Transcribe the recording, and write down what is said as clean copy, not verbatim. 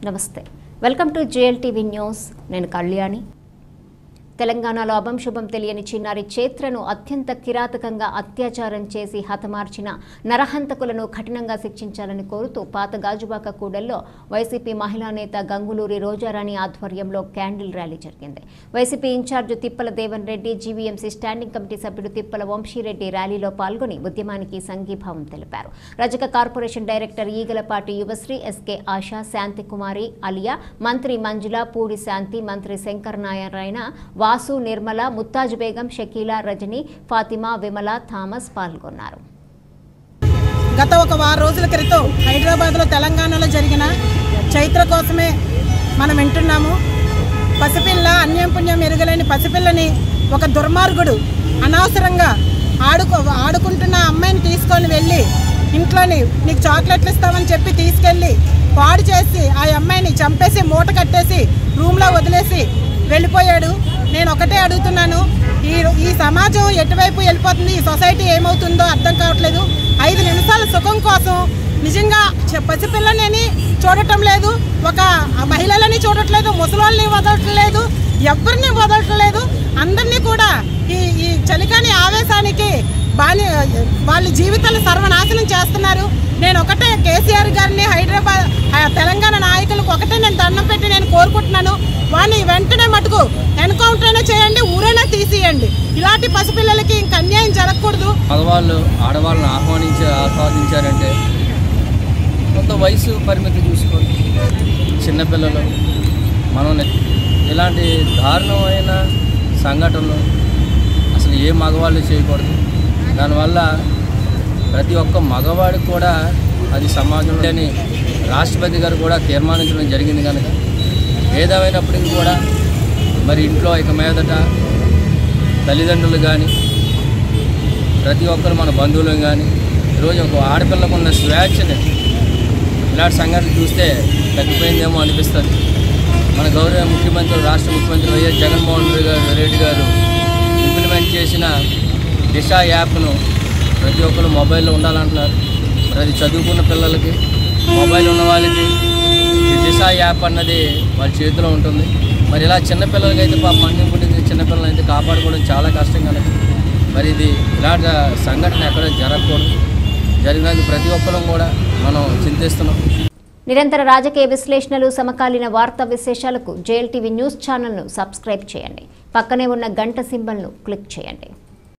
నమస్తే welcome to JLTV news నేను కళ్యాణి తెలంగాణలో అభంశుభం తెలియని చిన్నారి చేత్రను అత్యంత కిరాతకంగా అత్యాచారం చేసి హతమార్చిన నరహంతకులను కఠినంగా శిక్షించాలని కోరుతూ పాత గాజువాక కూడల్లో వైసీపీ మహిళా నేత గంగులూరి రోజారాణి ఆధ్వర్యంలో క్యాండిల్ ర్యాలీ జరిగింది. YCP incharge Tippala Devan Reddy, GVMC standing committee సభ్యుడు తిప్పల వంశీరెడ్డి ర్యాలీలో పాల్గొని ఉద్యమానికి సంఘీభావం తెలిపారు. Rajaka corporation director Eegalapati Yuvasri, SK Asha, Shantikumari Aliya, Mantri Manjula, Pudi Shanti, Mantri Shankar Narayana, Vasu, Nirmala, Mumtaz Begum, Shakeela, Rajani, Fatima, Vimala, Thomas పాల్గొన్నారు. గత ఒక వారం రోజుల క్రితం హైదరాబాద్లో తెలంగాణలో జరిగిన చైత్ర కోసమే మనం వింటున్నాము. పసిపిల్ల, అన్యం పుణ్యం ఎరుగలేని పసిపిల్లని ఒక దుర్మార్గుడు అనవసరంగా ఆడుకుంటున్న అమ్మాయిని తీసుకొని వెళ్ళి ఇంట్లోని నీకు చాక్లెట్లు ఇస్తామని చెప్పి తీసుకెళ్ళి పాడు చేసి ఆ అమ్మాయిని చంపేసి మూట కట్టేసి రూమ్లో వదిలేసి వెళ్ళిపోయాడు. నేను ఒకటే అడుగుతున్నాను, ఈ సమాజం ఎటువైపు వెళ్ళిపోతుంది, ఈ సొసైటీ ఏమవుతుందో అర్థం కావట్లేదు. 5 నిమిషాల సుఖం కోసం నిజంగా పసిపిల్లని చూడటం లేదు, ఒక మహిళలని చూడట్లేదు, ముసలాళ్ళని వదలట్లేదు, ఎవరిని వదలట్లేదు. అందరినీ కూడా ఈ చలికాని ఆవేశానికి వాళ్ళ జీవితాలు సర్వనాశనం చేస్తున్నారు. నేను ఒకటే కేసీఆర్ గారిని, హైదరాబాద్ తెలంగాణ నాయకులకు ఒకటే నేను దండం పెట్టి నేను కోరుకుంటున్నాను, వాడిని వెంటనే మటుకు ఎన్కౌంటర్ అయినా చేయండి, ఊరైనా తీసియండి. ఇలాంటి పసిపిల్లలకి ఇంక అన్యాయం జరగకూడదు. మగవాళ్ళు ఆడవాళ్ళని ఆహ్వానించారంటే కొంత వయసు పరిమితి చూసుకోండి. చిన్నపిల్లలు మనం ఇలాంటి దారుణమైన సంఘటనలు అసలు ఏ మగవాళ్ళు చేయకూడదు. దానివల్ల ప్రతి ఒక్క మగవాడికి కూడా అది సమాజంలోని రాష్ట్రపతి గారు కూడా తీర్మానించడం జరిగింది. కనుక ఏదేమైనప్పటికీ కూడా మరి ఇంట్లో ఇక మీదట తల్లిదండ్రులు కానీ ప్రతి ఒక్కరు మన బంధువులు కానీ ఈరోజు ఒక ఆడపిల్లకు ఉన్న స్వేచ్ఛని ఇలాంటి సంఘటనలు చూస్తే తగ్గిపోయిందేమో అనిపిస్తుంది. మన గౌరవ ముఖ్యమంత్రి, రాష్ట్ర ముఖ్యమంత్రి వైఎస్ జగన్మోహన్ రెడ్డి గారు ఇంప్లిమెంట్ చేసిన దిశ యాప్ను ప్రతి ఒక్కరు మొబైల్లో ఉండాలంటున్నారు. ప్రతి చదువుకున్న పిల్లలకి, మొబైల్ ఉన్న వాళ్ళకి ఈ దిశ యాప్ అన్నది వాళ్ళ చేతిలో ఉంటుంది. మరి ఇలా చిన్నపిల్లలకి అయితే అన్యం పుట్టింది చిన్నపిల్లలు అయితే కాపాడుకోవడం చాలా కష్టం కనుక మరి ఇది ఇలాంటి సంఘటన ఎక్కడ జరగకూడదు. జరిగినందుకు ప్రతి ఒక్కరం కూడా మనం చింతిస్తున్నాం. నిరంతర రాజకీయ విశ్లేషణలు, సమకాలీన వార్తా విశేషాలకు JLTV న్యూస్ ఛానల్ను సబ్స్క్రైబ్ చేయండి. పక్కనే ఉన్న గంట సింబల్ను క్లిక్ చేయండి.